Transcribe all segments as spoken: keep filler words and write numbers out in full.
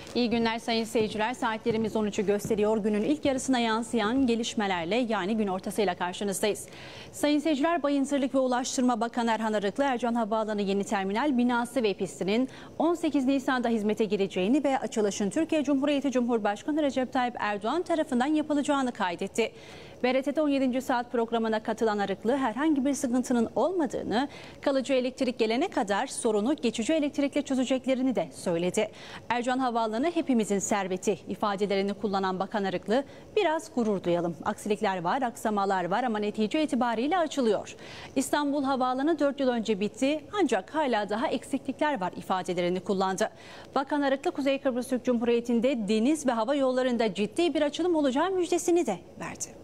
İyi günler sayın seyirciler. Saatlerimiz on üçü gösteriyor. Günün ilk yarısına yansıyan gelişmelerle yani gün ortasıyla karşınızdayız. Sayın seyirciler, Bayındırlık ve Ulaştırma Bakanı Erhan Arıklı, Ercan Havaalanı Yeni Terminal binası ve pistinin on sekiz Nisan'da hizmete gireceğini ve açılışın Türkiye Cumhuriyeti Cumhurbaşkanı Recep Tayyip Erdoğan tarafından yapılacağını kaydetti. B R T'de on yedinci saat programına katılan Arıklı, herhangi bir sıkıntının olmadığını, kalıcı elektrik gelene kadar sorunu geçici elektrikle çözeceklerini de söyledi. Ercan Havaalanı hepimizin serveti ifadelerini kullanan Bakan Arıklı, biraz gurur duyalım. Aksilikler var, aksamalar var ama netice itibariyle açılıyor. İstanbul Havaalanı dört yıl önce bitti ancak hala daha eksiklikler var ifadelerini kullandı. Bakan Arıklı, Kuzey Kıbrıs Türk Cumhuriyeti'nde deniz ve hava yollarında ciddi bir açılım olacağı müjdesini de verdi.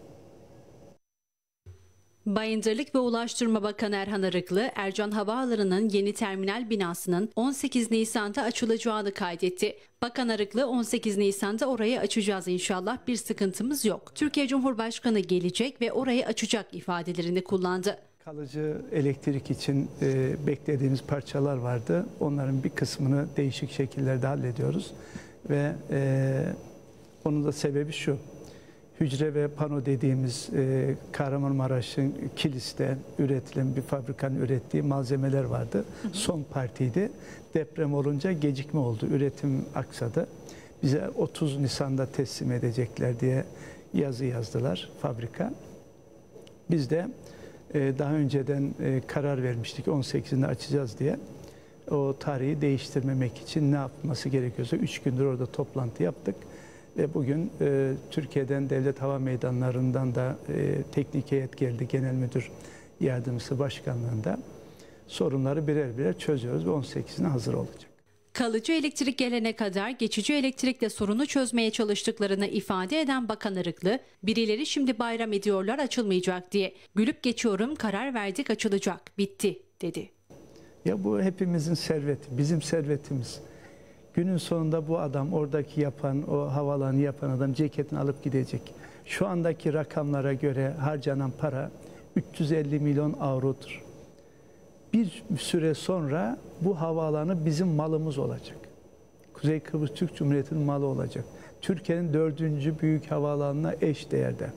Bayındırlık ve Ulaştırma Bakanı Erhan Arıklı, Ercan Havaalanı'nın yeni terminal binasının on sekiz Nisan'da açılacağını kaydetti. Bakan Arıklı, on sekiz Nisan'da orayı açacağız inşallah, bir sıkıntımız yok. Türkiye Cumhurbaşkanı gelecek ve orayı açacak ifadelerini kullandı. Kalıcı elektrik için e, beklediğimiz parçalar vardı. Onların bir kısmını değişik şekillerde hallediyoruz. Ve e, onun da sebebi şu. Hücre ve pano dediğimiz e, Kahramanmaraş'ın Kilis'te üretilen bir fabrikanın ürettiği malzemeler vardı. Hı hı. Son partiydi. Deprem olunca gecikme oldu. Üretim aksadı. Bize otuz Nisan'da teslim edecekler diye yazı yazdılar fabrika. Biz de e, daha önceden e, karar vermiştik on sekizinde açacağız diye. O tarihi değiştirmemek için ne yapması gerekiyorsa üç gündür orada toplantı yaptık. Ve bugün e, Türkiye'den Devlet Hava Meydanları'ndan da e, teknik heyet geldi, Genel Müdür Yardımcısı Başkanlığında. Sorunları birer birer çözüyoruz ve on sekizine hazır olacak. Kalıcı elektrik gelene kadar geçici elektrikle sorunu çözmeye çalıştıklarını ifade eden Bakan Arıklı, birileri şimdi bayram ediyorlar açılmayacak diye. Gülüp geçiyorum, karar verdik, açılacak, bitti dedi. Ya bu hepimizin serveti, bizim servetimiz. Günün sonunda bu adam, oradaki yapan, o havaalanı yapan adam ceketini alıp gidecek. Şu andaki rakamlara göre harcanan para üç yüz elli milyon avrodur. Bir süre sonra bu havaalanı bizim malımız olacak. Kuzey Kıbrıs Türk Cumhuriyeti'nin malı olacak. Türkiye'nin dördüncü büyük havaalanına eş değerde.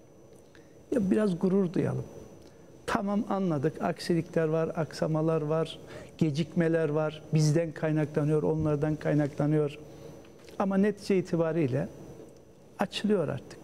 Ya biraz gurur duyalım. Tamam, anladık. Aksilikler var, aksamalar var, gecikmeler var. Bizden kaynaklanıyor, onlardan kaynaklanıyor. Ama netice itibariyle açılıyor artık.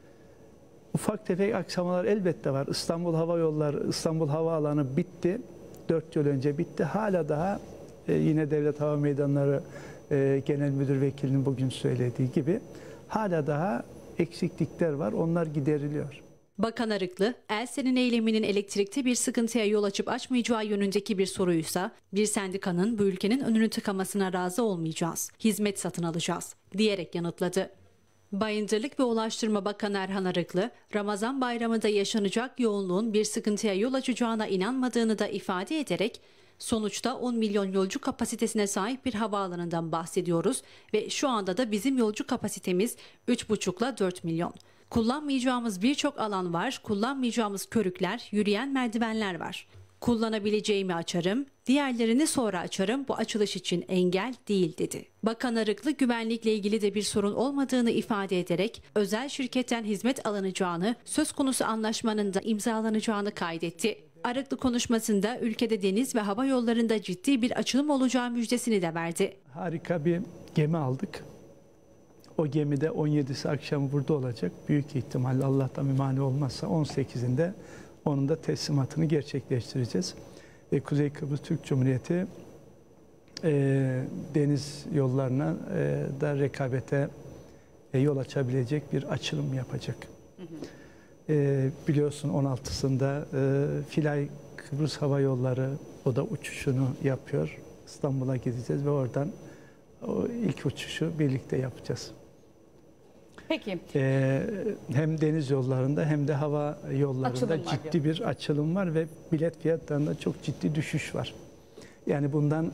Ufak tefek aksamalar elbette var. İstanbul Hava Yolları, İstanbul Havaalanı bitti. Dört yıl önce bitti. Hala daha e, yine Devlet Hava Meydanları e, Genel Müdür Vekilinin bugün söylediği gibi hala daha eksiklikler var. Onlar gideriliyor. Bakan Arıklı, Elsen'in eyleminin elektrikte bir sıkıntıya yol açıp açmayacağı yönündeki bir soruysa, bir sendikanın bu ülkenin önünü tıkamasına razı olmayacağız, hizmet satın alacağız diyerek yanıtladı. Bayındırlık ve Ulaştırma Bakanı Erhan Arıklı, Ramazan bayramında yaşanacak yoğunluğun bir sıkıntıya yol açacağına inanmadığını da ifade ederek, sonuçta on milyon yolcu kapasitesine sahip bir havaalanından bahsediyoruz ve şu anda da bizim yolcu kapasitemiz üç buçuk ile dört milyon. Kullanmayacağımız birçok alan var, kullanmayacağımız körükler, yürüyen merdivenler var. Kullanabileceğimi açarım, diğerlerini sonra açarım, bu açılış için engel değil dedi. Bakan Arıklı, güvenlikle ilgili de bir sorun olmadığını ifade ederek özel şirketten hizmet alınacağını, söz konusu anlaşmanın da imzalanacağını kaydetti. Arıklı konuşmasında ülkede deniz ve hava yollarında ciddi bir açılım olacağı müjdesini de verdi. Harika bir gemi aldık. O gemide on yedisi akşam burada olacak. Büyük ihtimalle, Allah'tan bir mani olmazsa on sekizinde onun da teslimatını gerçekleştireceğiz. Ve Kuzey Kıbrıs Türk Cumhuriyeti e, deniz yollarına e, da rekabete e, yol açabilecek bir açılım yapacak. Hı hı. E, biliyorsun on altısında e, Fly Kıbrıs Hava Yolları, o da uçuşunu yapıyor. İstanbul'a gideceğiz ve oradan o ilk uçuşu birlikte yapacağız. Peki. Ee, hem deniz yollarında hem de hava yollarında açılım ciddi bir açılım var ve bilet fiyatlarında çok ciddi düşüş var. Yani bundan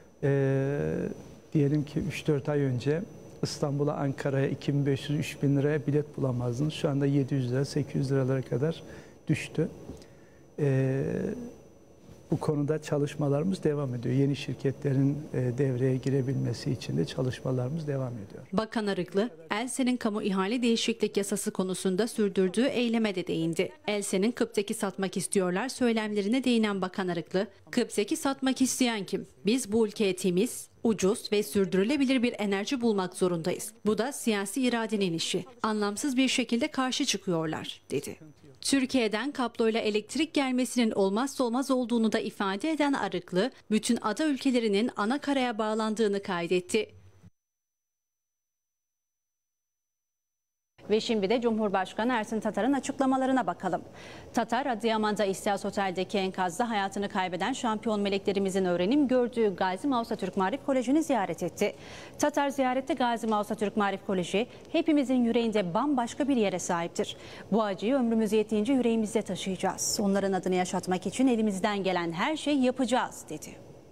e, diyelim ki üç dört ay önce İstanbul'a, Ankara'ya iki bin beş yüz üç bin liraya bilet bulamazdınız. Şu anda yedi yüz lira, sekiz yüz liralara kadar düştü. Ee, Bu konuda çalışmalarımız devam ediyor. Yeni şirketlerin devreye girebilmesi için de çalışmalarımız devam ediyor. Bakan Arıklı, Elsen'in kamu ihale değişiklik yasası konusunda sürdürdüğü eyleme de değindi. Elsen'in Kıptek'i satmak istiyorlar söylemlerine değinen Bakan Arıklı, Kıptek'i satmak isteyen kim? Biz bu ülkeye temiz, ucuz ve sürdürülebilir bir enerji bulmak zorundayız. Bu da siyasi iradenin işi. Anlamsız bir şekilde karşı çıkıyorlar, dedi. Türkiye'den kabloyla elektrik gelmesinin olmazsa olmaz olduğunu da ifade eden Arıklı, bütün ada ülkelerinin ana karaya bağlandığını kaydetti. Ve şimdi de Cumhurbaşkanı Ersin Tatar'ın açıklamalarına bakalım. Tatar, Adıyaman'da İstiaz Otel'deki enkazda hayatını kaybeden şampiyon meleklerimizin öğrenim gördüğü Gazi Mausa Türk Maarif Koleji'ni ziyaret etti. Tatar ziyarette Gazi Mausa Türk Maarif Koleji hepimizin yüreğinde bambaşka bir yere sahiptir. Bu acıyı ömrümüz yettiğince yüreğimizde taşıyacağız. Onların adını yaşatmak için elimizden gelen her şeyi yapacağız, dedi.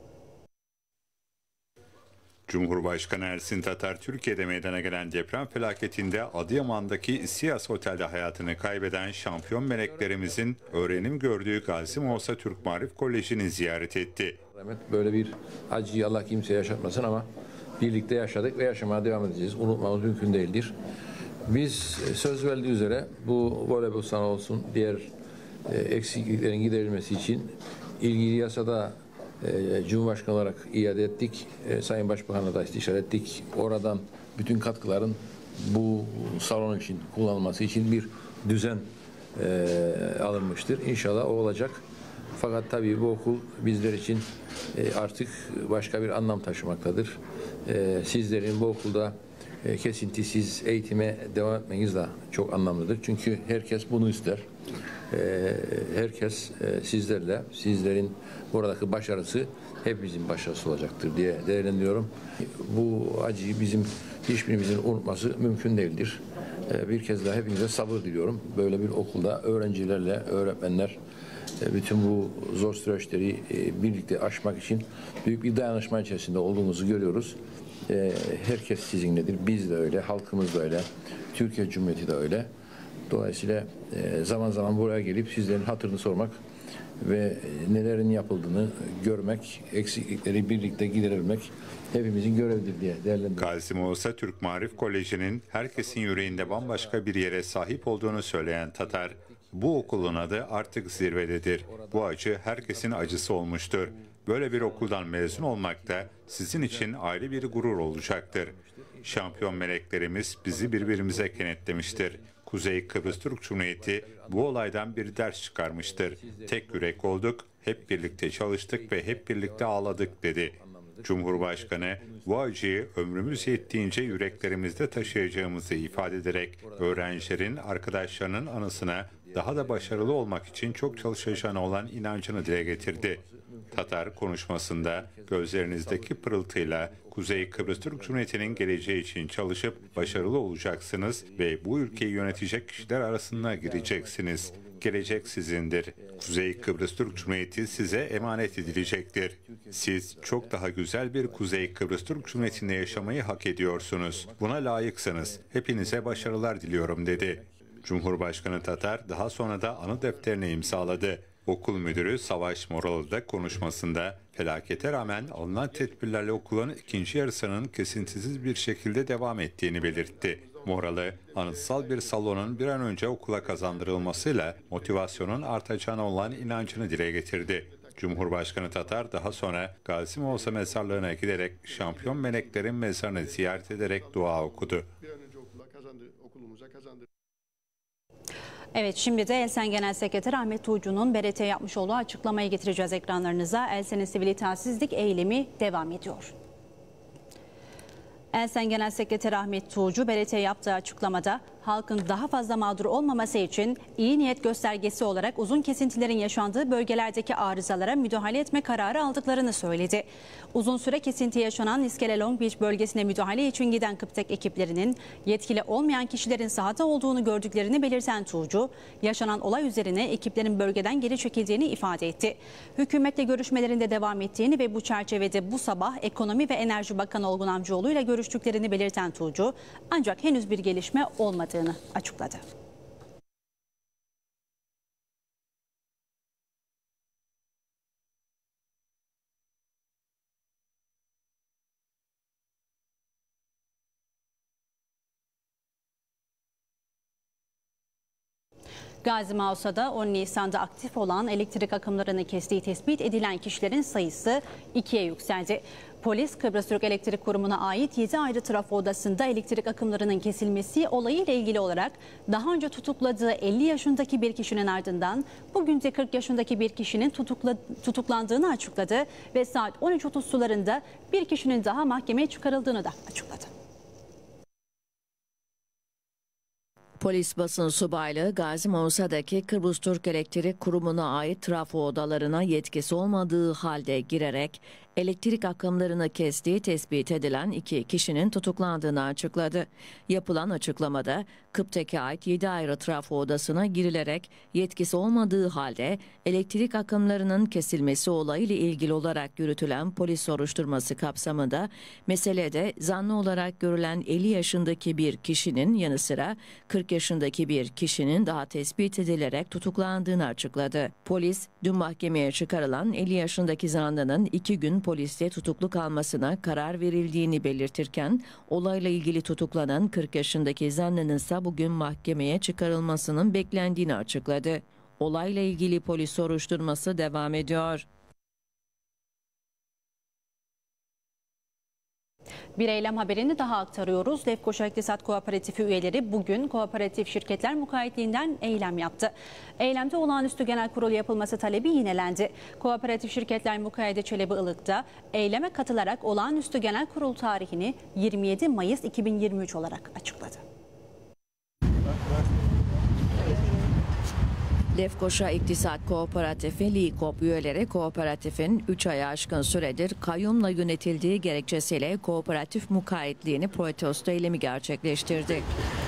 Cumhurbaşkanı Ersin Tatar, Türkiye'de meydana gelen deprem felaketinde Adıyaman'daki İstiaz Otel'de hayatını kaybeden şampiyon meleklerimizin öğrenim gördüğü Gazi Mausa Türk Maarif Koleji'ni ziyaret etti. Böyle bir acıyı Allah kimseye yaşatmasın ama birlikte yaşadık ve yaşamaya devam edeceğiz. Unutmamız mümkün değildir. Biz söz verdiği üzere bu voleybol sahanı olsun, diğer eksikliklerin giderilmesi için ilgili yasada E, Cumhurbaşkanı olarak iade ettik. E, Sayın Başbakan'la da istişare ettik. Oradan bütün katkıların bu salon için kullanılması için bir düzen e, alınmıştır. İnşallah o olacak. Fakat tabii bu okul bizler için e, artık başka bir anlam taşımaktadır. E, sizlerin bu okulda e, kesintisiz eğitime devam etmeniz de çok anlamlıdır. Çünkü herkes bunu ister. Herkes sizlerle, sizlerin buradaki başarısı hepimizin başarısı olacaktır diye değerlendiriyorum. Bu acıyı bizim hiçbirimizin unutması mümkün değildir. Bir kez daha hepinize sabır diliyorum. Böyle bir okulda öğrencilerle, öğretmenler bütün bu zor süreçleri birlikte aşmak için büyük bir dayanışma içerisinde olduğumuzu görüyoruz. Herkes sizinledir. Biz de öyle, halkımız da öyle, Türkiye Cumhuriyeti de öyle. Dolayısıyla zaman zaman buraya gelip sizlerin hatırını sormak ve nelerin yapıldığını görmek, eksiklikleri birlikte giderilmek hepimizin görevidir diye değerlendiriyorum. Gazi Mausa Türk Maarif Koleji'nin herkesin yüreğinde bambaşka bir yere sahip olduğunu söyleyen Tatar, bu okulun adı artık zirvededir. Bu acı herkesin acısı olmuştur. Böyle bir okuldan mezun olmak da sizin için ayrı bir gurur olacaktır. Şampiyon meleklerimiz bizi birbirimize kenetlemiştir. Kuzey Kıbrıs Türk Cumhuriyeti bu olaydan bir ders çıkarmıştır. Tek yürek olduk, hep birlikte çalıştık ve hep birlikte ağladık, dedi. Cumhurbaşkanı bu acıyı ömrümüz yettiğince yüreklerimizde taşıyacağımızı ifade ederek öğrencilerin, arkadaşlarının anısına daha da başarılı olmak için çok çalışacağına olan inancını dile getirdi. Tatar konuşmasında gözlerinizdeki pırıltıyla Kuzey Kıbrıs Türk Cumhuriyeti'nin geleceği için çalışıp başarılı olacaksınız ve bu ülkeyi yönetecek kişiler arasına gireceksiniz. Gelecek sizindir. Kuzey Kıbrıs Türk Cumhuriyeti size emanet edilecektir. Siz çok daha güzel bir Kuzey Kıbrıs Türk Cumhuriyeti'nde yaşamayı hak ediyorsunuz. Buna layıksınız. Hepinize başarılar diliyorum, dedi. Cumhurbaşkanı Tatar daha sonra da anı defterini imzaladı. Okul müdürü Savaş Moralı da konuşmasında felakete rağmen alınan tedbirlerle okulun ikinci yarısının kesintisiz bir şekilde devam ettiğini belirtti. Moralı, anıtsal bir salonun bir an önce okula kazandırılmasıyla motivasyonun artacağına olan inancını dile getirdi. Cumhurbaşkanı Tatar daha sonra Gazi Mausa mezarlığına giderek şampiyon meleklerin mezarını ziyaret ederek dua okudu. Evet, şimdi de Elsen Genel Sekreteri Ahmet Tuğcu'nun B R T'ye yapmış olduğu açıklamayı getireceğiz ekranlarınıza. Elsen'in sivil itaatsizlik eylemi devam ediyor. Elsen Genel Sekreteri Ahmet Tuğcu, B R T'ye yaptığı açıklamada halkın daha fazla mağdur olmaması için iyi niyet göstergesi olarak uzun kesintilerin yaşandığı bölgelerdeki arızalara müdahale etme kararı aldıklarını söyledi. Uzun süre kesinti yaşanan İskele Long Beach bölgesine müdahale için giden Kıptek ekiplerinin yetkili olmayan kişilerin sahada olduğunu gördüklerini belirten Tuğcu, yaşanan olay üzerine ekiplerin bölgeden geri çekildiğini ifade etti. Hükümetle görüşmelerinde devam ettiğini ve bu çerçevede bu sabah Ekonomi ve Enerji Bakanı Olgun Amcaoğlu ile görüştüklerini belirten Tuğcu, ancak henüz bir gelişme olmadığını açıkladı. Gazi Mausa'da on Nisan'da aktif olan elektrik akımlarını kestiği tespit edilen kişilerin sayısı ikiye yükseldi. Polis, Kıbrıs Türk Elektrik Kurumu'na ait yedi ayrı trafo odasında elektrik akımlarının kesilmesi olayıyla ilgili olarak daha önce tutukladığı elli yaşındaki bir kişinin ardından bugün de kırk yaşındaki bir kişinin tutukla, tutuklandığını açıkladı ve saat on üç otuz sularında bir kişinin daha mahkemeye çıkarıldığını da açıkladı. Polis basın subaylığı Gazi Mausa'daki Kıbrıs Türk Elektrik Kurumu'na ait trafo odalarına yetkisi olmadığı halde girerek elektrik akımlarını kestiği tespit edilen iki kişinin tutuklandığını açıkladı. Yapılan açıklamada KıPTEK'e ait yedi ayrı trafo odasına girilerek yetkisi olmadığı halde elektrik akımlarının kesilmesi olayıyla ilgili olarak yürütülen polis soruşturması kapsamında meselede zanlı olarak görülen elli yaşındaki bir kişinin yanı sıra kırk yaşındaki bir kişinin daha tespit edilerek tutuklandığını açıkladı. Polis dün mahkemeye çıkarılan elli yaşındaki zanlının iki gün poliste tutuklu kalmasına karar verildiğini belirtirken olayla ilgili tutuklanan kırk yaşındaki zanlının ise bugün mahkemeye çıkarılmasının beklendiğini açıkladı. Olayla ilgili polis soruşturması devam ediyor. Bir eylem haberini daha aktarıyoruz. Lefkoşa İktisat Kooperatifi üyeleri bugün Kooperatif Şirketler Mukayyetliğinden eylem yaptı. Eylemde olağanüstü genel kurul yapılması talebi yinelendi. Kooperatif Şirketler Mukayyedi Çelebi Ilık'ta eyleme katılarak olağanüstü genel kurul tarihini yirmi yedi Mayıs iki bin yirmi üç olarak açıkladı. Lefkoşa İktisat Kooperatifi LİKOP üyeleri kooperatifin üç aya aşkın süredir kayyumla yönetildiği gerekçesiyle kooperatif mukayyetliğini protesto eylemi gerçekleştirdi.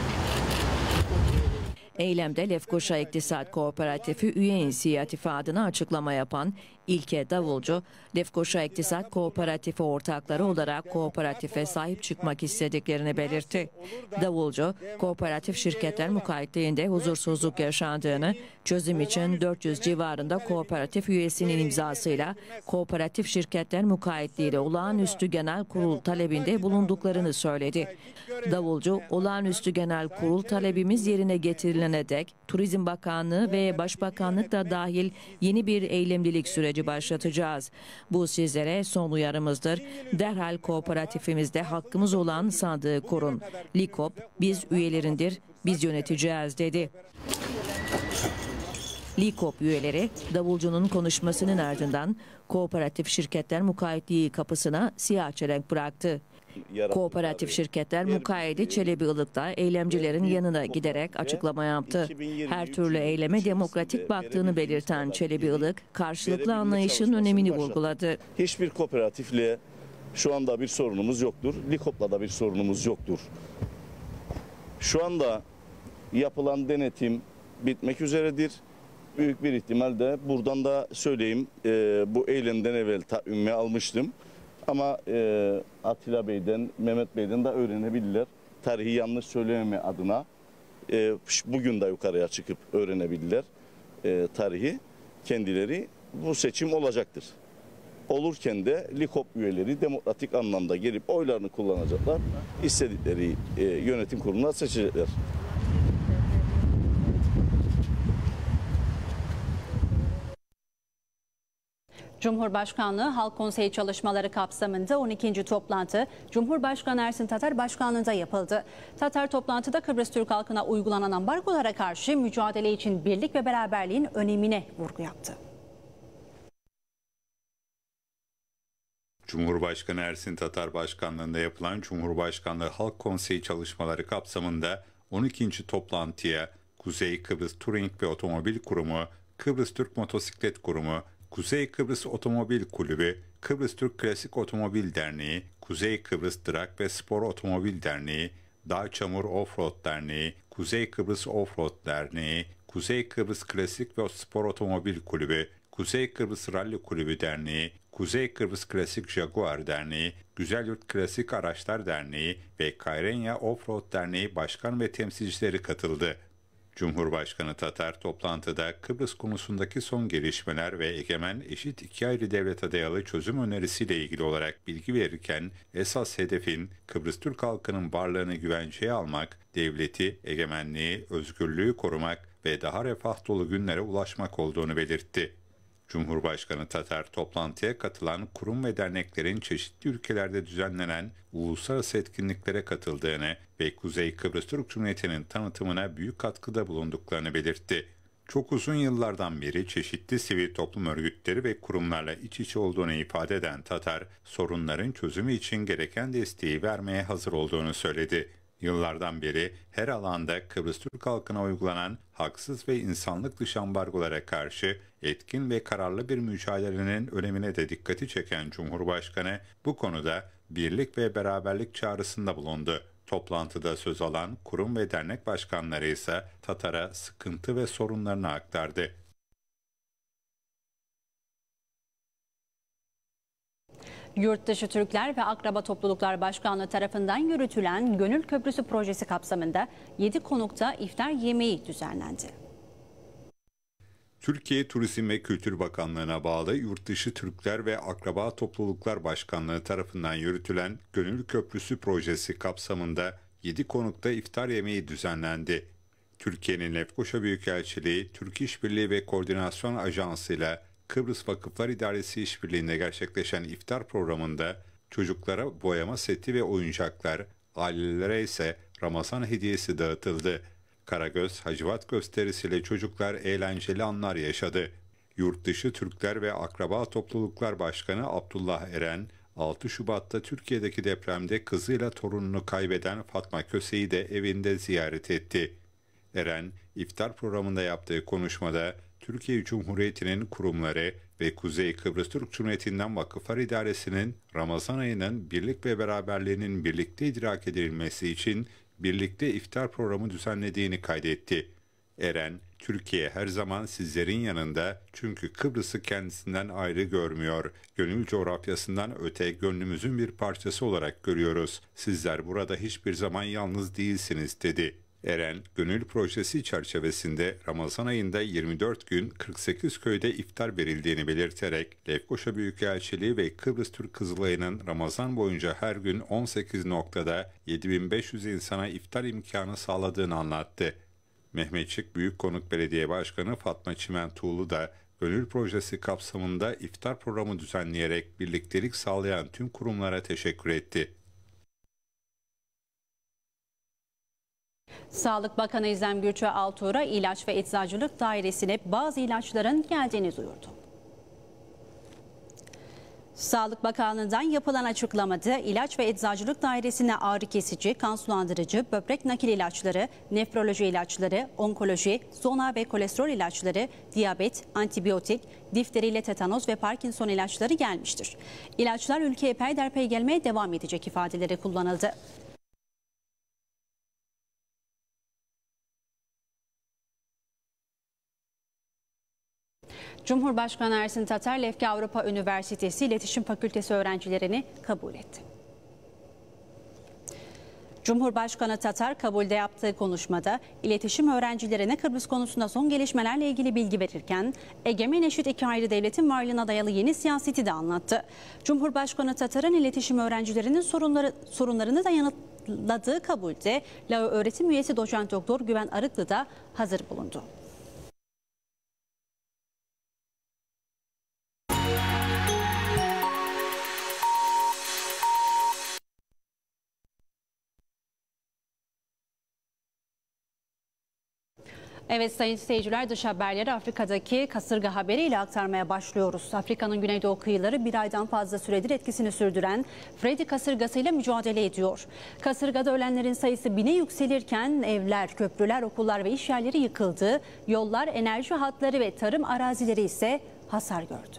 Eylemde Lefkoşa İktisat Kooperatifi üye inisiyatifi adına açıklama yapan İlke Davulcu, Lefkoşa İktisat Kooperatifi ortakları olarak kooperatife sahip çıkmak istediklerini belirtti. Davulcu, kooperatif şirketler mukayyetliğinde huzursuzluk yaşandığını, çözüm için dört yüz civarında kooperatif üyesinin imzasıyla kooperatif şirketler mukayyetliğiyle olağanüstü genel kurul talebinde bulunduklarını söyledi. Davulcu, olağanüstü genel kurul talebimiz yerine getirilene dek Turizm Bakanlığı ve Başbakanlık da dahil yeni bir eylemlilik süreci başlatacağız. Bu sizlere son uyarımızdır. Derhal kooperatifimizde hakkımız olan sandığı kurun. LİKOP biz üyelerindir, biz yöneteceğiz dedi. LİKOP üyeleri davulcunun konuşmasının ardından Kooperatif Şirketler Mukayyetliği kapısına siyah çelenk bıraktı. Kooperatif Şirketler Mukayyedi Çelebi Ilık'ta eylemcilerin yanına giderek açıklama yaptı. Her türlü eyleme demokratik baktığını belirten Çelebi Ilık, karşılıklı anlayışın önemini vurguladı. Hiçbir kooperatifle şu anda bir sorunumuz yoktur. LİKOP'la da bir sorunumuz yoktur. Şu anda yapılan denetim bitmek üzeredir. Büyük bir ihtimalle buradan da söyleyeyim, e, bu eylemden evvel takvime almıştım. Ama e, Atilla Bey'den, Mehmet Bey'den de öğrenebilirler. Tarihi yanlış söylememe adına e, bugün de yukarıya çıkıp öğrenebilirler e, tarihi. Kendileri bu seçim olacaktır. Olurken de LİKOP üyeleri demokratik anlamda gelip oylarını kullanacaklar. İstedikleri e, yönetim kuruluna seçecekler. Cumhurbaşkanlığı Halk Konseyi çalışmaları kapsamında on ikinci toplantı Cumhurbaşkanı Ersin Tatar başkanlığında yapıldı. Tatar toplantıda Kıbrıs Türk halkına uygulanan ambargolara karşı mücadele için birlik ve beraberliğin önemine vurgu yaptı. Cumhurbaşkanı Ersin Tatar başkanlığında yapılan Cumhurbaşkanlığı Halk Konseyi çalışmaları kapsamında on ikinci toplantıya Kuzey Kıbrıs Touring ve Otomobil Kurumu, Kıbrıs Türk Motosiklet Kurumu, Kuzey Kıbrıs Otomobil Kulübü, Kıbrıs Türk Klasik Otomobil Derneği, Kuzey Kıbrıs Drag ve Spor Otomobil Derneği, Dağ Çamur Offroad Derneği, Kuzey Kıbrıs Offroad Derneği, Kuzey Kıbrıs Klasik ve Spor Otomobil Kulübü, Kuzey Kıbrıs Rally Kulübü Derneği, Kuzey Kıbrıs Klasik Jaguar Derneği, Güzelyurt Klasik Araçlar Derneği ve Kayrenya Offroad Derneği başkan ve temsilcileri katıldı. Cumhurbaşkanı Tatar toplantıda Kıbrıs konusundaki son gelişmeler ve egemen eşit iki ayrı devlete dayalı çözüm önerisiyle ilgili olarak bilgi verirken esas hedefin Kıbrıs Türk halkının varlığını güvenceye almak, devleti, egemenliği, özgürlüğü korumak, ve daha refah dolu günlere ulaşmak olduğunu belirtti. Cumhurbaşkanı Tatar toplantıya katılan kurum ve derneklerin çeşitli ülkelerde düzenlenen uluslararası etkinliklere katıldığını ve Kuzey Kıbrıs Türk Cumhuriyeti'nin tanıtımına büyük katkıda bulunduklarını belirtti. Çok uzun yıllardan beri çeşitli sivil toplum örgütleri ve kurumlarla iç içe olduğunu ifade eden Tatar, sorunların çözümü için gereken desteği vermeye hazır olduğunu söyledi. Yıllardan beri her alanda Kıbrıs Türk halkına uygulanan haksız ve insanlık dışı ambargolara karşı etkin ve kararlı bir mücadelenin önemine de dikkati çeken Cumhurbaşkanı bu konuda birlik ve beraberlik çağrısında bulundu. Toplantıda söz alan kurum ve dernek başkanları ise Tatar'a sıkıntı ve sorunlarını aktardı. Yurtdışı Türkler ve Akraba Topluluklar Başkanlığı tarafından yürütülen Gönül Köprüsü projesi kapsamında yedi konukta iftar yemeği düzenlendi. Türkiye Turizm ve Kültür Bakanlığı'na bağlı Yurtdışı Türkler ve Akraba Topluluklar Başkanlığı tarafından yürütülen Gönül Köprüsü projesi kapsamında yedi konukta iftar yemeği düzenlendi. Türkiye'nin Lefkoşa Büyükelçiliği, Türk İşbirliği ve Koordinasyon Ajansı ile Kıbrıs Vakıflar İdaresi işbirliğinde gerçekleşen iftar programında çocuklara boyama seti ve oyuncaklar, ailelere ise Ramazan hediyesi dağıtıldı. Karagöz, Hacivat gösterisiyle çocuklar eğlenceli anlar yaşadı. Yurtdışı Türkler ve Akraba Topluluklar Başkanı Abdullah Eren, altı Şubat'ta Türkiye'deki depremde kızıyla torununu kaybeden Fatma Köse'yi de evinde ziyaret etti. Eren, iftar programında yaptığı konuşmada Türkiye Cumhuriyeti'nin kurumları ve Kuzey Kıbrıs Türk Cumhuriyeti'nden Vakıflar İdaresi'nin Ramazan ayının birlik ve beraberliğinin birlikte idrak edilmesi için birlikte iftar programı düzenlediğini kaydetti. Eren, Türkiye her zaman sizlerin yanında çünkü Kıbrıs'ı kendisinden ayrı görmüyor. Gönül coğrafyasından öte gönlümüzün bir parçası olarak görüyoruz. Sizler burada hiçbir zaman yalnız değilsiniz dedi. Eren, Gönül projesi çerçevesinde Ramazan ayında yirmi dört gün kırk sekiz köyde iftar verildiğini belirterek Lefkoşa Büyükelçiliği ve Kıbrıs Türk Kızılayı'nın Ramazan boyunca her gün on sekiz noktada yedi bin beş yüz insana iftar imkanı sağladığını anlattı. Mehmetçik Büyükkonuk Belediye Başkanı Fatma Çimen Tuğlu da Gönül projesi kapsamında iftar programı düzenleyerek birliktelik sağlayan tüm kurumlara teşekkür etti. Sağlık Bakanı İzlem Gürçay Altuğ'a İlaç ve Eczacılık Dairesi'ne bazı ilaçların geldiğini duyurdu. Sağlık Bakanlığı'ndan yapılan açıklamada İlaç ve Eczacılık Dairesi'ne ağrı kesici, kan sulandırıcı, böbrek nakil ilaçları, nefroloji ilaçları, onkoloji, zona ve kolesterol ilaçları, diyabet, antibiyotik, difteriyle tetanoz ve Parkinson ilaçları gelmiştir. İlaçlar ülkeye peyderpey gelmeye devam edecek ifadeleri kullanıldı. Cumhurbaşkanı Ersin Tatar, Lefke Avrupa Üniversitesi İletişim Fakültesi öğrencilerini kabul etti. Cumhurbaşkanı Tatar kabulde yaptığı konuşmada iletişim öğrencilerine Kıbrıs konusunda son gelişmelerle ilgili bilgi verirken egemen eşit iki ayrı devletin varlığına dayalı yeni siyaseti de anlattı. Cumhurbaşkanı Tatar'ın iletişim öğrencilerinin sorunları, sorunlarını da yanıtladığı kabulde L A Ö öğretim üyesi doçent doktor Güven Arıklı da hazır bulundu. Evet sayın seyirciler, dış haberleri Afrika'daki kasırga haberiyle aktarmaya başlıyoruz. Afrika'nın güneydoğu kıyıları bir aydan fazla süredir etkisini sürdüren Freddy kasırgasıyla mücadele ediyor. Kasırgada ölenlerin sayısı bine yükselirken evler, köprüler, okullar ve iş yerleri yıkıldı. Yollar, enerji hatları ve tarım arazileri ise hasar gördü.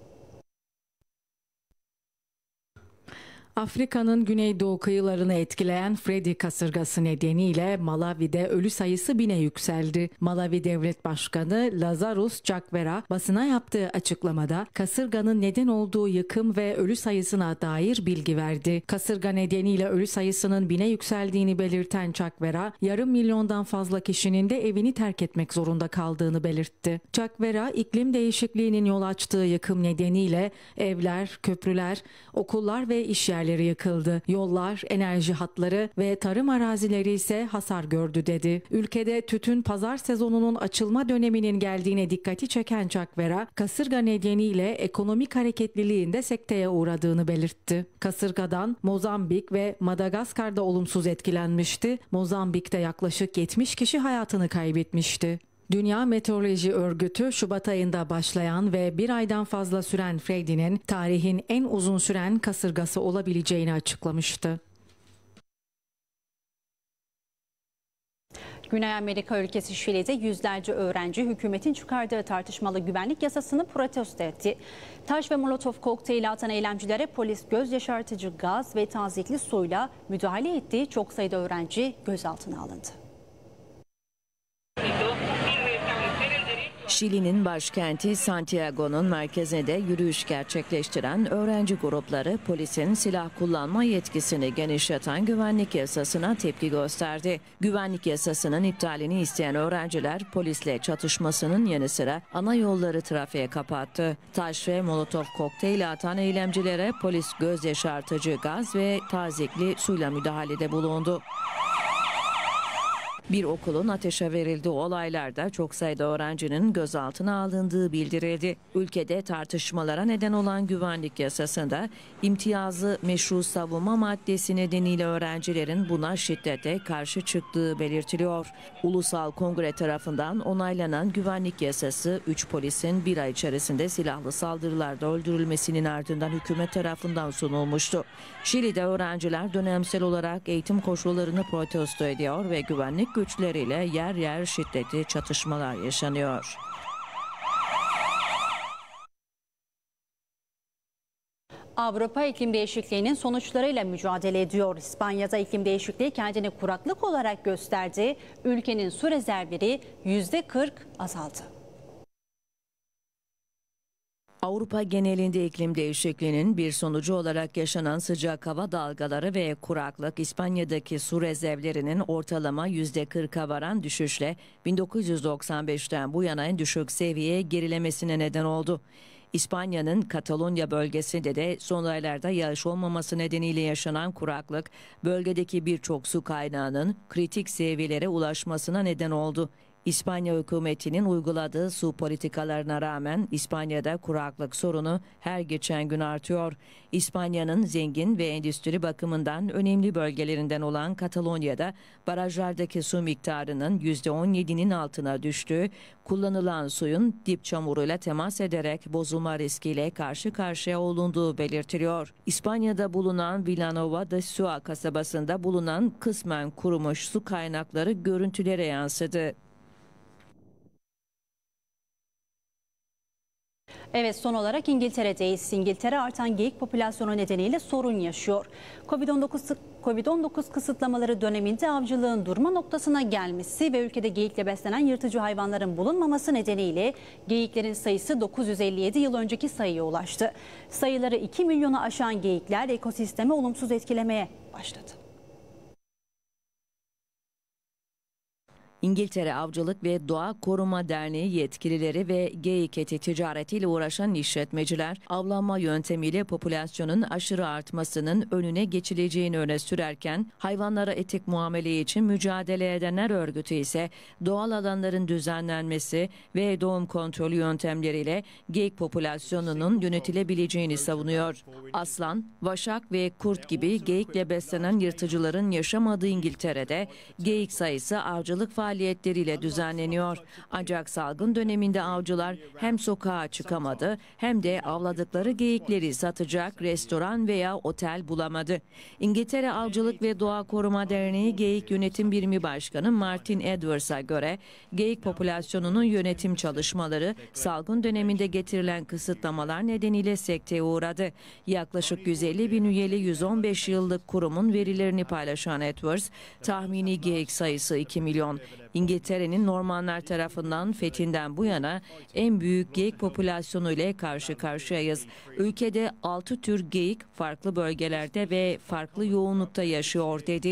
Afrika'nın güneydoğu kıyılarını etkileyen Freddy kasırgası nedeniyle Malawi'de ölü sayısı bine yükseldi. Malawi Devlet Başkanı Lazarus Chakwera basına yaptığı açıklamada kasırganın neden olduğu yıkım ve ölü sayısına dair bilgi verdi. Kasırga nedeniyle ölü sayısının bine yükseldiğini belirten Chakwera, yarım milyondan fazla kişinin de evini terk etmek zorunda kaldığını belirtti. Chakwera, iklim değişikliğinin yol açtığı yıkım nedeniyle evler, köprüler, okullar ve iş yerleri yerleri yıkıldı. Yollar, enerji hatları ve tarım arazileri ise hasar gördü dedi. Ülkede tütün pazar sezonunun açılma döneminin geldiğine dikkati çeken Çakvera, kasırga nedeniyle ekonomik hareketliliğin de sekteye uğradığını belirtti. Kasırgadan Mozambik ve Madagaskar'da olumsuz etkilenmişti. Mozambik'te yaklaşık yetmiş kişi hayatını kaybetmişti. Dünya Meteoroloji Örgütü Şubat ayında başlayan ve bir aydan fazla süren Freddy'nin tarihin en uzun süren kasırgası olabileceğini açıklamıştı. Güney Amerika ülkesi Şili'de yüzlerce öğrenci hükümetin çıkardığı tartışmalı güvenlik yasasını protesto etti. Taş ve molotof kokteyli atan eylemcilere polis göz yaşartıcı gaz ve tazikli suyla müdahale etti. Çok sayıda öğrenci gözaltına alındı. Şili'nin başkenti Santiago'nun merkezinde yürüyüş gerçekleştiren öğrenci grupları polisin silah kullanma yetkisini genişleten güvenlik yasasına tepki gösterdi. Güvenlik yasasının iptalini isteyen öğrenciler polisle çatışmasının yanı sıra ana yolları trafiğe kapattı. Taş ve molotof kokteyli atan eylemcilere polis göz yaşartıcı gaz ve tazikli suyla müdahalede bulundu. Bir okulun ateşe verildiği olaylarda çok sayıda öğrencinin gözaltına alındığı bildirildi. Ülkede tartışmalara neden olan güvenlik yasasında imtiyazlı meşru savunma maddesi nedeniyle öğrencilerin buna şiddete karşı çıktığı belirtiliyor. Ulusal Kongre tarafından onaylanan güvenlik yasası üç polisin bir ay içerisinde silahlı saldırılarda öldürülmesinin ardından hükümet tarafından sunulmuştu. Şili'de öğrenciler dönemsel olarak eğitim koşullarını protesto ediyor ve güvenlik güçleriyle yer yer şiddetli çatışmalar yaşanıyor. Avrupa iklim değişikliğinin sonuçlarıyla mücadele ediyor. İspanya'da iklim değişikliği kendini kuraklık olarak gösterdi. Ülkenin su rezervleri yüzde kırk azaldı. Avrupa genelinde iklim değişikliğinin bir sonucu olarak yaşanan sıcak hava dalgaları ve kuraklık İspanya'daki su rezervlerinin ortalama yüzde kırka varan düşüşle bin dokuz yüz doksan beşten bu yana en düşük seviyeye gerilemesine neden oldu. İspanya'nın Katalonya bölgesinde de son aylarda yağış olmaması nedeniyle yaşanan kuraklık bölgedeki birçok su kaynağının kritik seviyelere ulaşmasına neden oldu. İspanya hükümetinin uyguladığı su politikalarına rağmen İspanya'da kuraklık sorunu her geçen gün artıyor. İspanya'nın zengin ve endüstri bakımından önemli bölgelerinden olan Katalonya'da barajlardaki su miktarının yüzde on yedinin altına düştüğü, kullanılan suyun dip çamuruyla temas ederek bozulma riskiyle karşı karşıya olunduğu belirtiliyor. İspanya'da bulunan Vilanova de Sua kasabasında bulunan kısmen kurumuş su kaynakları görüntülere yansıdı. Evet, son olarak İngiltere'deyiz. İngiltere artan geyik popülasyonu nedeniyle sorun yaşıyor. Covid on dokuz kısıtlamaları döneminde avcılığın durma noktasına gelmesi ve ülkede geyikle beslenen yırtıcı hayvanların bulunmaması nedeniyle geyiklerin sayısı dokuz yüz elli yedi yıl önceki sayıya ulaştı. Sayıları iki milyonu aşan geyikler ekosistemi olumsuz etkilemeye başladı. İngiltere Avcılık ve Doğa Koruma Derneği yetkilileri ve geyik eti ticaretiyle uğraşan işletmeciler avlanma yöntemiyle popülasyonun aşırı artmasının önüne geçileceğini öne sürerken hayvanlara etik muamele için mücadele edenler örgütü ise doğal alanların düzenlenmesi ve doğum kontrolü yöntemleriyle geyik popülasyonunun yönetilebileceğini savunuyor. Aslan, vaşak ve kurt gibi geyikle beslenen yırtıcıların yaşamadığı İngiltere'de geyik sayısı avcılık faaliyetleriyle düzenleniyor. Ancak salgın döneminde avcılar hem sokağa çıkamadı hem de avladıkları geyikleri satacak restoran veya otel bulamadı. İngiltere Avcılık ve Doğa Koruma Derneği Geyik Yönetim Birimi Başkanı Martin Edwards'a göre geyik popülasyonunun yönetim çalışmaları salgın döneminde getirilen kısıtlamalar nedeniyle sekteye uğradı. Yaklaşık yüz elli bin üyeli yüz on beş yıllık kurumun verilerini paylaşan Edwards, tahmini geyik sayısı iki milyon. İngiltere'nin Normanlar tarafından fethinden bu yana en büyük geyik popülasyonu ile karşı karşıyayız. Ülkede altı tür geyik farklı bölgelerde ve farklı yoğunlukta yaşıyor dedi.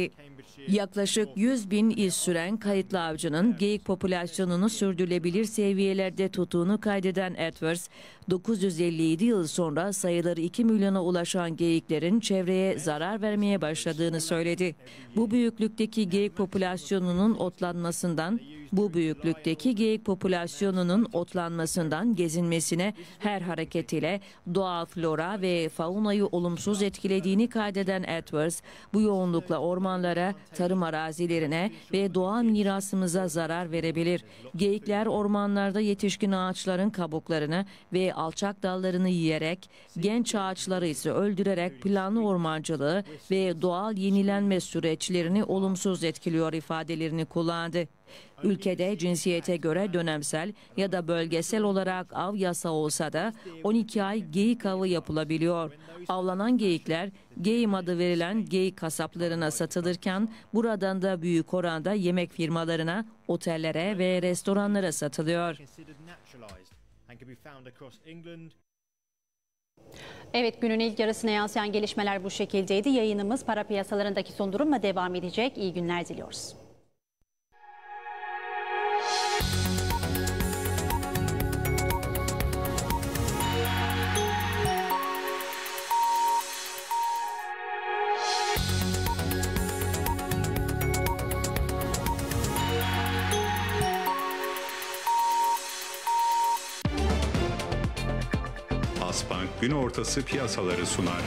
Yaklaşık yüz bin iz süren kayıtlı avcının geyik popülasyonunu sürdürülebilir seviyelerde tuttuğunu kaydeden Edwards, dokuz yüz elli yedi yıl sonra sayıları iki milyona ulaşan geyiklerin çevreye zarar vermeye başladığını söyledi. Bu büyüklükteki geyik popülasyonunun otlanmasından, bu büyüklükteki geyik popülasyonunun otlanmasından gezinmesine her hareketiyle doğal flora ve faunayı olumsuz etkilediğini kaydeden Edwards, bu yoğunlukla ormanlara, tarım arazilerine ve doğal mirasımıza zarar verebilir. Geyikler ormanlarda yetişkin ağaçların kabuklarını ve alçak dallarını yiyerek, genç ağaçları ise öldürerek planlı ormancılığı ve doğal yenilenme süreçlerini olumsuz etkiliyor ifadelerini kullandı. Ülkede cinsiyete göre dönemsel ya da bölgesel olarak av yasağı olsa da on iki ay geyik avı yapılabiliyor. Avlanan geyikler Game adı verilen geyik kasaplarına satılırken buradan da büyük oranda yemek firmalarına, otellere ve restoranlara satılıyor. Evet, günün ilk yarısına yansıyan gelişmeler bu şekildeydi. Yayınımız para piyasalarındaki son durumla devam edecek. İyi günler diliyoruz. Asbank gün ortası piyasaları sunar.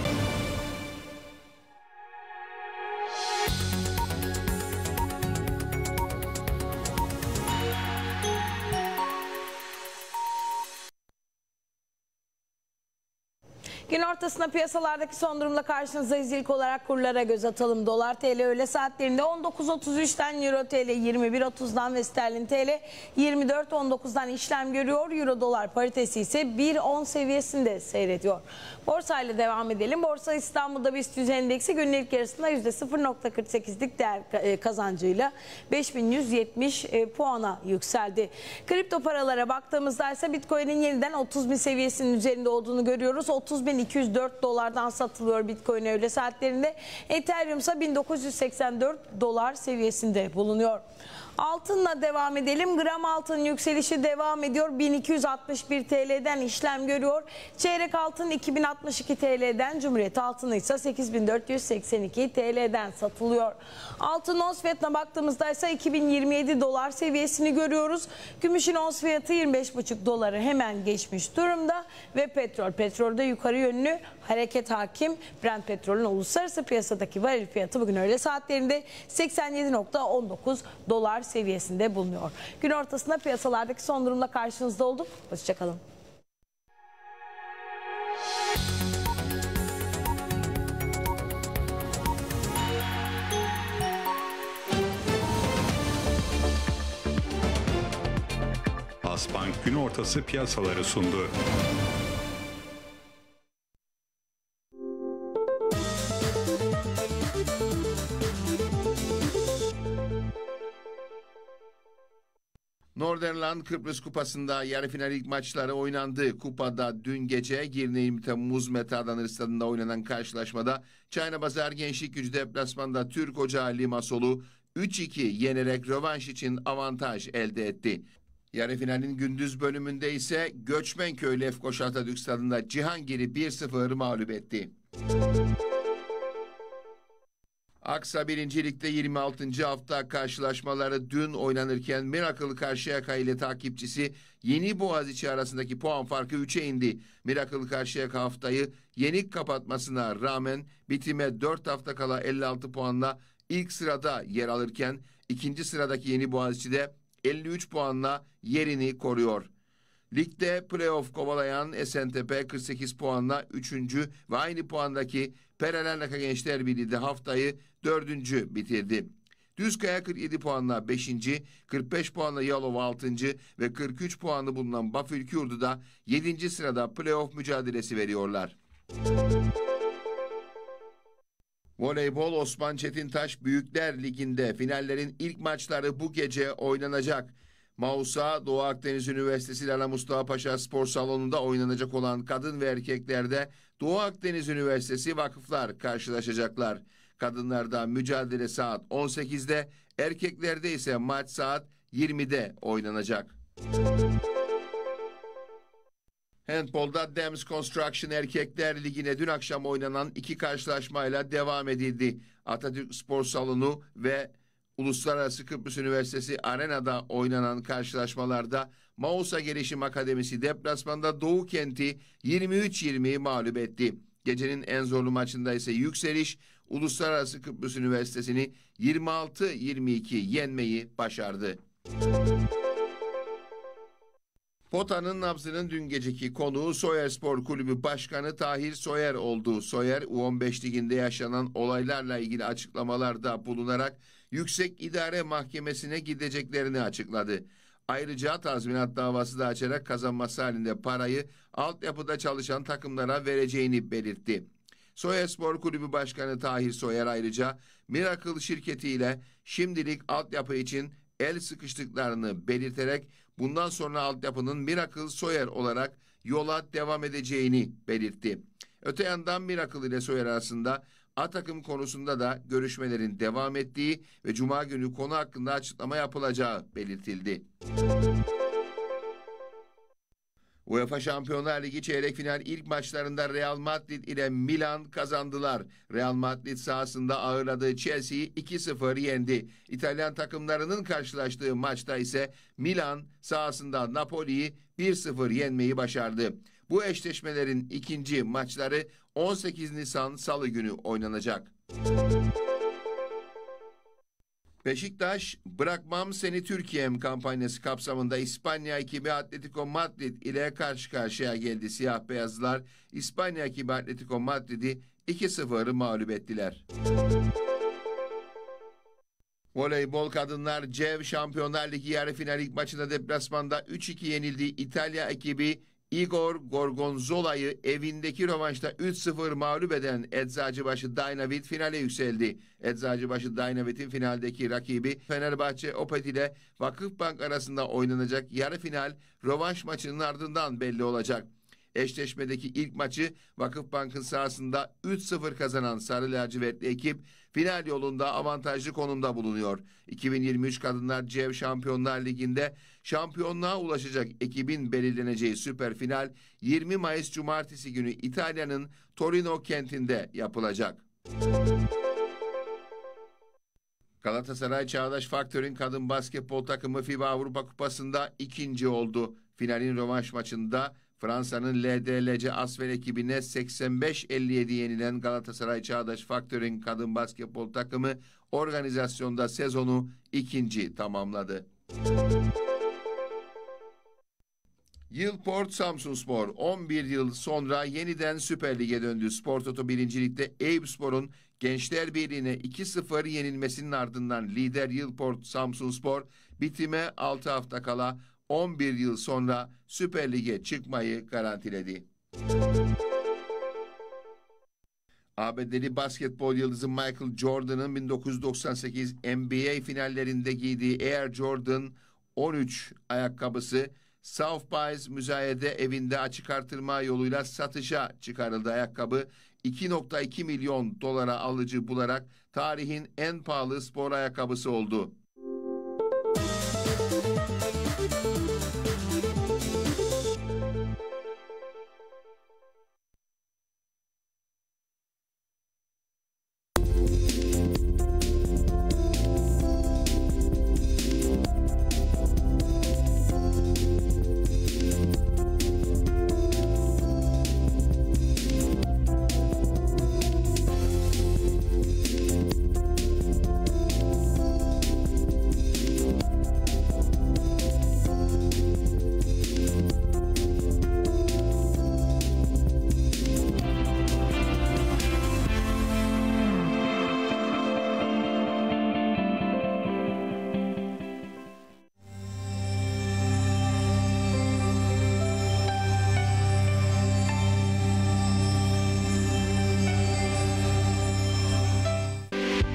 Gün ortasında piyasalardaki son durumla karşınızdayız. İlk olarak kurlara göz atalım. Dolar T L öğle saatlerinde on dokuz otuz üçten, Euro T L yirmi bir otuzdan ve Sterlin T L yirmi dört on dokuzdan işlem görüyor. Euro dolar paritesi ise bir on seviyesinde seyrediyor. Borsa ile devam edelim. Borsa İstanbul'da BIST yüz endeksi günün ilk yarısında yüzde sıfır nokta kırk sekizlik değer kazancıyla beş bin yüz yetmiş puana yükseldi. Kripto paralara baktığımızda ise Bitcoin'in yeniden otuz bin seviyesinin üzerinde olduğunu görüyoruz. otuz bin iki yüz dört dolardan satılıyor Bitcoin öğle saatlerinde. Ethereum ise bin dokuz yüz seksen dört dolar seviyesinde bulunuyor. Altınla devam edelim. Gram altın yükselişi devam ediyor. bin iki yüz altmış bir T L'den işlem görüyor. Çeyrek altın iki bin altmış iki T L'den, Cumhuriyet altını ise sekiz bin dört yüz seksen iki T L'den satılıyor. Altın ons fiyatına baktığımızda ise iki bin yirmi yedi dolar seviyesini görüyoruz. Gümüşün ons fiyatı yirmi beş buçuk doları hemen geçmiş durumda ve petrol petrolde yukarı yönlü hareket hakim. Brent petrolün uluslararası piyasadaki varil fiyatı bugün öğle saatlerinde seksen yedi nokta on dokuz dolar seviyesinde bulunuyor. Gün ortasında piyasalardaki son durumla karşınızda olduk. Hoşçakalın. Asbank gün ortası piyasaları sundu. Northern Kıbrıs Kupası'nda yarı final ilk maçları oynandı. Kupada dün gece Girne yirmi Temmuz Metadanır Stadı'nda oynanan karşılaşmada Çayna Gençlik Gücü deplasmanda Türk Ocağı Limassol'u üç iki yenerek rövanş için avantaj elde etti. Yarı finalin gündüz bölümünde ise Göçmenköy Lefkoşa Atatürk Stadı'nda Cihangir'i bir sıfır mağlup etti. Aksa birinci Lig'de yirmi altıncı hafta karşılaşmaları dün oynanırken Miracle Karşıyaka ile takipçisi Yeni Boğaziçi arasındaki puan farkı üçe indi. Miracle Karşıyaka haftayı yenik kapatmasına rağmen bitime dört hafta kala elli altı puanla ilk sırada yer alırken ikinci sıradaki Yeni Boğaziçi de elli üç puanla yerini koruyor. Ligde playoff kovalayan Esentepe kırk sekiz puanla üçüncü ve aynı puandaki Perelernaka Gençler Birliği de haftayı dördüncü bitirdi. Düzkaya kırk yedi puanla beşinci, kırk beş puanla Yalova altıncı ve kırk üç puanlı bulunan Bafülkürdü da yedinci sırada playoff mücadelesi veriyorlar. Voleybol Osman Çetintaş Büyükler Ligi'nde finallerin ilk maçları bu gece oynanacak. Mausa Doğu Akdeniz Üniversitesi Lala Mustafa Paşa Spor Salonu'nda oynanacak olan kadın ve erkeklerde Doğu Akdeniz Üniversitesi Vakıflar karşılaşacaklar. Kadınlarda mücadele saat on sekizde, erkeklerde ise maç saat yirmide oynanacak. Handbolda Dems Construction Erkekler Ligi'ne dün akşam oynanan iki karşılaşmayla devam edildi. Atatürk Spor Salonu ve Uluslararası Kıbrıs Üniversitesi Arena'da oynanan karşılaşmalarda Mausa Gelişim Akademisi deplasmanda Doğu Kent'i yirmi üç yirmi mağlup etti. Gecenin en zorlu maçında ise Yükseliş Uluslararası Kıbrıs Üniversitesi'ni yirmi altı yirmi iki yenmeyi başardı. Pota'nın nabzının dün geceki konuğu Soyer Spor Kulübü Başkanı Tahir Soyer oldu. Soyer U on beş liginde yaşanan olaylarla ilgili açıklamalarda bulunarak Yüksek İdare Mahkemesi'ne gideceklerini açıkladı. Ayrıca tazminat davası da açarak kazanması halinde parayı altyapıda çalışan takımlara vereceğini belirtti. Soyer Spor Kulübü Başkanı Tahir Soyer ayrıca Miracle şirketiyle şimdilik altyapı için el sıkıştıklarını belirterek bundan sonra altyapının Miracle Soyer olarak yola devam edeceğini belirtti. Öte yandan Miracle ile Soyer arasında A takım konusunda da görüşmelerin devam ettiği ve Cuma günü konu hakkında açıklama yapılacağı belirtildi. UEFA Şampiyonlar Ligi çeyrek final ilk maçlarında Real Madrid ile Milan kazandılar. Real Madrid sahasında ağırladığı Chelsea'yi iki sıfır yendi. İtalyan takımlarının karşılaştığı maçta ise Milan sahasında Napoli'yi bir sıfır yenmeyi başardı. Bu eşleşmelerin ikinci maçları on sekiz Nisan Salı günü oynanacak. Beşiktaş, Bırakmam Seni Türkiye'm kampanyası kapsamında İspanya ekibi Atletico Madrid ile karşı karşıya geldi. Siyah beyazlılar İspanya ekibi Atletico Madrid'i iki sıfır mağlup ettiler. Voleybol kadınlar C E V Şampiyonlar Ligi yarı final ilk maçında deplasmanda üç iki yenildiği İtalya ekibi Igor Gorgonzola'yı evindeki rövanşta üç sıfır mağlup eden Eczacıbaşı Dynavit finale yükseldi. Eczacıbaşı Dynavit'in finaldeki rakibi Fenerbahçe Opet ile Vakıfbank arasında oynanacak yarı final rövanş maçının ardından belli olacak. Eşleşmedeki ilk maçı Vakıfbank'ın sahasında üç sıfır kazanan Sarı Lacivertli ekip final yolunda avantajlı konumda bulunuyor. iki bin yirmi üç Kadınlar C E V Şampiyonlar Ligi'nde şampiyonluğa ulaşacak ekibin belirleneceği süper final yirmi Mayıs Cumartesi günü İtalya'nın Torino kentinde yapılacak. Galatasaray Çağdaş Faktör'ün kadın basketbol takımı FIBA Avrupa Kupası'nda ikinci oldu. Finalin rövanş maçında Fransa'nın L D L C Asvel ekibine seksen beş elli yedi yenilen Galatasaray Çağdaş Faktör'ün kadın basketbol takımı organizasyonda sezonu ikinci tamamladı. Yılport Samsunspor on bir yıl sonra yeniden Süper Lig'e döndü. Spor Toto birincilikte Eyüpspor'un Gençler Birliği'ne iki sıfır yenilmesinin ardından lider Yılport Samsunspor bitime altı hafta kala on bir yıl sonra Süper Lig'e çıkmayı garantiledi. A B D'li basketbol yıldızı Michael Jordan'ın bin dokuz yüz doksan sekiz N B A finallerinde giydiği Air Jordan on üç ayakkabısı Southby's müzayede evinde açık artırma yoluyla satışa çıkarıldı. Ayakkabı iki nokta iki milyon dolara alıcı bularak tarihin en pahalı spor ayakkabısı oldu.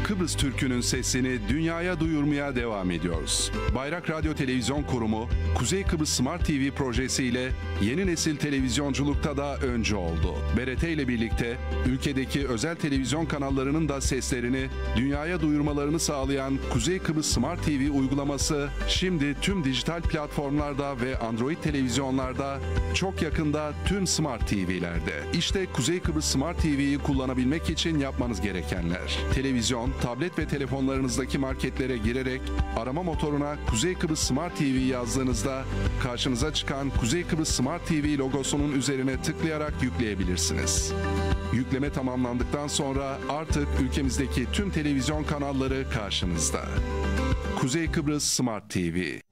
Kıbrıs Türk'ünün sesini dünyaya duyurmaya devam ediyoruz. Bayrak Radyo Televizyon Kurumu, Kuzey Kıbrıs Smart T V projesiyle yeni nesil televizyonculukta da öncü oldu. B R T ile birlikte ülkedeki özel televizyon kanallarının da seslerini dünyaya duyurmalarını sağlayan Kuzey Kıbrıs Smart T V uygulaması şimdi tüm dijital platformlarda ve Android televizyonlarda, çok yakında tüm Smart T V'lerde. İşte Kuzey Kıbrıs Smart T V'yi kullanabilmek için yapmanız gerekenler: televizyon, tablet ve telefonlarınızdaki marketlere girerek arama motoruna Kuzey Kıbrıs Smart T V yazdığınızda karşınıza çıkan Kuzey Kıbrıs Smart T V logosunun üzerine tıklayarak yükleyebilirsiniz. Yükleme tamamlandıktan sonra artık ülkemizdeki tüm televizyon kanalları karşınızda. Kuzey Kıbrıs Smart T V.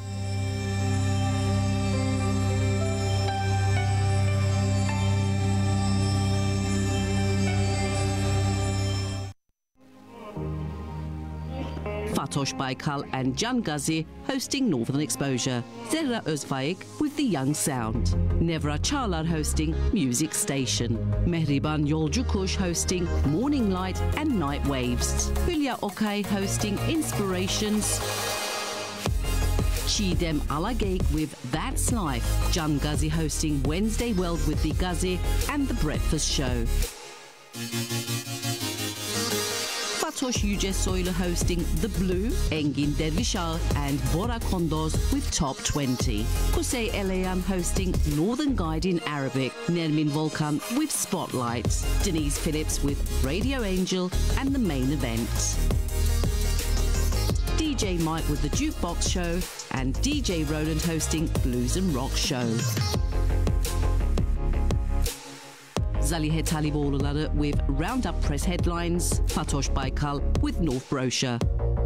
Fatosh Baykal and Can Gazi hosting Northern Exposure. Zehra Özfaik with The Young Sound. Nevra Çağlar hosting Music Station. Mehriban Yolcu Kuş hosting Morning Light and Night Waves. Hülya Okay hosting Inspirations. Çiğdem Alagay with That's Life. Can Gazi hosting Wednesday World with The Gazi and The Breakfast Show. Fatoş Yücesoylu hosting The Blue, Engin Dervişağı and Bora Kondoz with Top twenty. Kusey Eleyan hosting Northern Guide in Arabic. Nermin Volkan with Spotlight. Denise Phillips with Radio Angel and The Main Event. D J Mike with The Jukebox Show and D J Roland hosting Blues and Rock Show. Zalihe Taliboğluları with Roundup Press Headlines. Fatosh Baykal with North Brochure.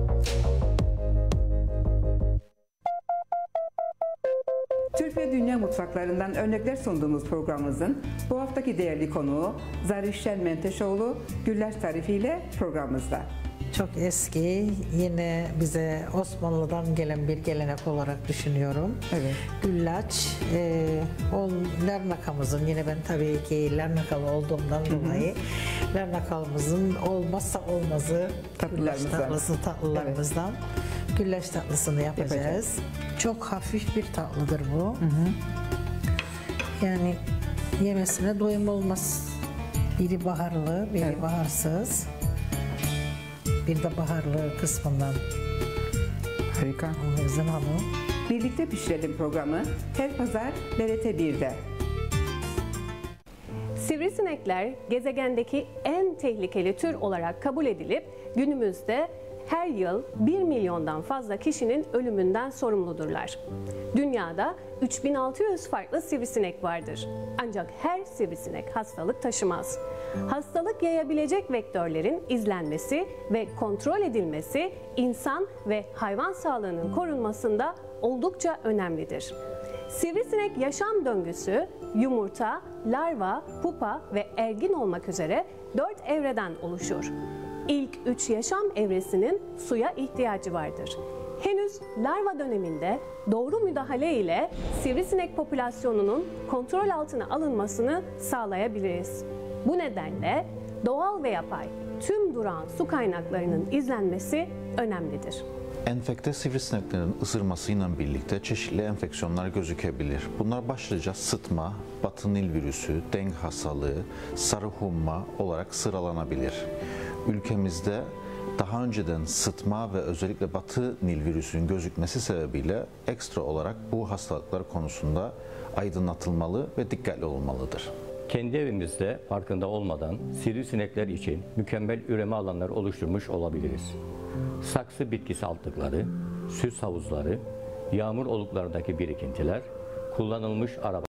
Türk ve dünya mutfaklarından örnekler sunduğumuz programımızın bu haftaki değerli konuğu Zarifşen Menteşoğlu, Güllaç tarifiyle programımızda. Çok eski, yine bize Osmanlı'dan gelen bir gelenek olarak düşünüyorum. Evet. Güllaç, e, o Larnakamızın, yine ben tabii ki Larnakalı olduğumdan Hı-hı. dolayı Larnakamızın olmazsa olmazı güllaç tatlısı tatlılarımızdan evet. güllaç tatlısını yapacağız. yapacağız. Çok hafif bir tatlıdır bu. Hı-hı. Yani yemesine doyum olmaz. Biri baharlı, biri evet. baharsız. Bir de baharlı kısmından. Harika. Bizim hanım. Birlikte Pişirelim programı her pazar B R T bir'de. Sivrisinekler gezegendeki en tehlikeli tür olarak kabul edilip günümüzde her yıl bir milyondan fazla kişinin ölümünden sorumludurlar. Dünyada üç bin altı yüz farklı sivrisinek vardır. Ancak her sivrisinek hastalık taşımaz. Hastalık yayabilecek vektörlerin izlenmesi ve kontrol edilmesi insan ve hayvan sağlığının korunmasında oldukça önemlidir. Sivrisinek yaşam döngüsü yumurta, larva, pupa ve ergin olmak üzere dört evreden oluşur. İlk üç yaşam evresinin suya ihtiyacı vardır. Henüz larva döneminde doğru müdahale ile sivrisinek popülasyonunun kontrol altına alınmasını sağlayabiliriz. Bu nedenle doğal ve yapay tüm durağan su kaynaklarının izlenmesi önemlidir. Enfekte sivrisineklerin ısırmasıyla birlikte çeşitli enfeksiyonlar gözükebilir. Bunlar başlıca sıtma, batı nil virüsü, dengue hastalığı, sarı humma olarak sıralanabilir. Ülkemizde daha önceden sıtma ve özellikle batı nil virüsünün gözükmesi sebebiyle ekstra olarak bu hastalıklar konusunda aydınlatılmalı ve dikkatli olmalıdır. Kendi evimizde farkında olmadan sivrisinekler için mükemmel üreme alanları oluşturmuş olabiliriz. Saksı bitkisi altlıkları, süs havuzları, yağmur oluklarındaki birikintiler, kullanılmış araba